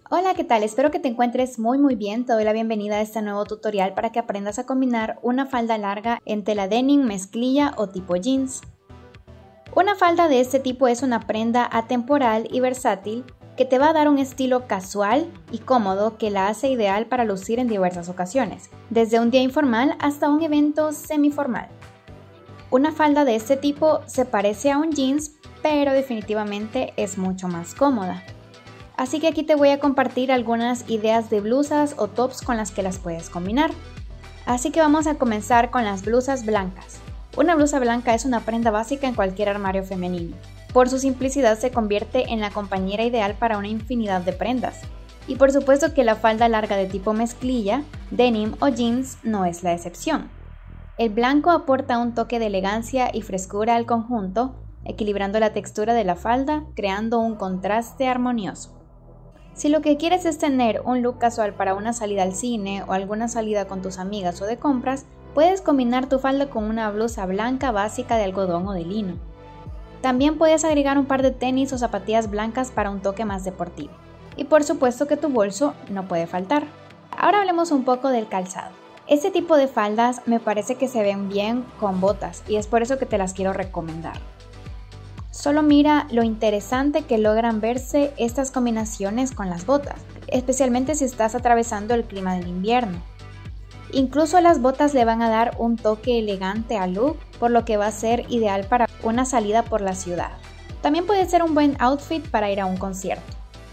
Hola, ¿qué tal? Espero que te encuentres muy bien. Te doy la bienvenida a este nuevo tutorial para que aprendas a combinar una falda larga en tela denim, mezclilla o tipo jeans. Una falda de este tipo es una prenda atemporal y versátil que te va a dar un estilo casual y cómodo que la hace ideal para lucir en diversas ocasiones, desde un día informal hasta un evento semiformal. Una falda de este tipo se parece a un jeans, pero definitivamente es mucho más cómoda. Así que aquí te voy a compartir algunas ideas de blusas o tops con las que las puedes combinar. Así que vamos a comenzar con las blusas blancas. Una blusa blanca es una prenda básica en cualquier armario femenino. Por su simplicidad se convierte en la compañera ideal para una infinidad de prendas. Y por supuesto que la falda larga de tipo mezclilla, denim o jeans no es la excepción. El blanco aporta un toque de elegancia y frescura al conjunto, equilibrando la textura de la falda, creando un contraste armonioso. Si lo que quieres es tener un look casual para una salida al cine o alguna salida con tus amigas o de compras, puedes combinar tu falda con una blusa blanca básica de algodón o de lino. También puedes agregar un par de tenis o zapatillas blancas para un toque más deportivo. Y por supuesto que tu bolso no puede faltar. Ahora hablemos un poco del calzado. Este tipo de faldas me parece que se ven bien con botas y es por eso que te las quiero recomendar. Solo mira lo interesante que logran verse estas combinaciones con las botas, especialmente si estás atravesando el clima del invierno. Incluso las botas le van a dar un toque elegante al look, por lo que va a ser ideal para una salida por la ciudad. También puede ser un buen outfit para ir a un concierto.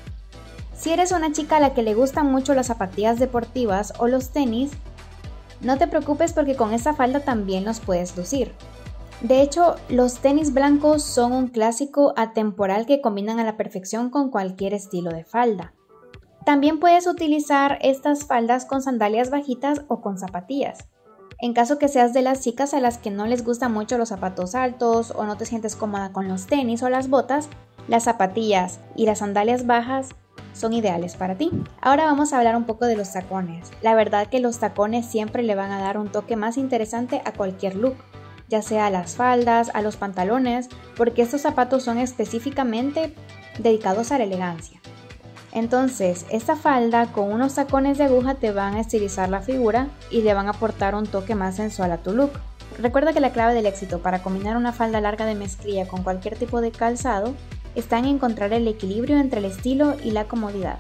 Si eres una chica a la que le gustan mucho las zapatillas deportivas o los tenis, no te preocupes porque con esta falda también los puedes lucir. De hecho, los tenis blancos son un clásico atemporal que combinan a la perfección con cualquier estilo de falda. También puedes utilizar estas faldas con sandalias bajitas o con zapatillas. En caso que seas de las chicas a las que no les gustan mucho los zapatos altos o no te sientes cómoda con los tenis o las botas, las zapatillas y las sandalias bajas son ideales para ti. Ahora vamos a hablar un poco de los tacones. La verdad que los tacones siempre le van a dar un toque más interesante a cualquier look, ya sea a las faldas, a los pantalones, porque estos zapatos son específicamente dedicados a la elegancia. Entonces, esta falda con unos tacones de aguja te van a estilizar la figura y le van a aportar un toque más sensual a tu look. Recuerda que la clave del éxito para combinar una falda larga de mezclilla con cualquier tipo de calzado está en encontrar el equilibrio entre el estilo y la comodidad.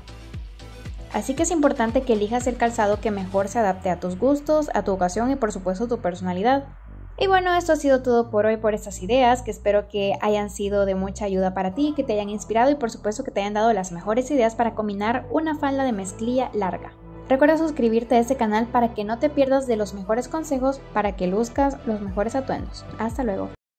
Así que es importante que elijas el calzado que mejor se adapte a tus gustos, a tu ocasión y por supuesto a tu personalidad. Y bueno, esto ha sido todo por hoy por estas ideas, que espero que hayan sido de mucha ayuda para ti, que te hayan inspirado y por supuesto que te hayan dado las mejores ideas para combinar una falda de mezclilla larga. Recuerda suscribirte a este canal para que no te pierdas de los mejores consejos para que luzcas los mejores atuendos. Hasta luego.